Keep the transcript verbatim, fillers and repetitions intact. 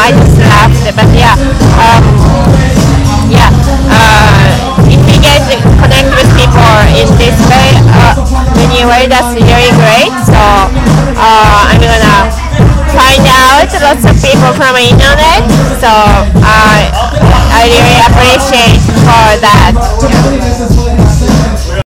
I just laughed. But yeah, um, yeah. Uh, if you get to connect with people in this way, uh, in a way, that's really great. So uh, I'm gonna find out lots of people from the internet. So I I really appreciate for that.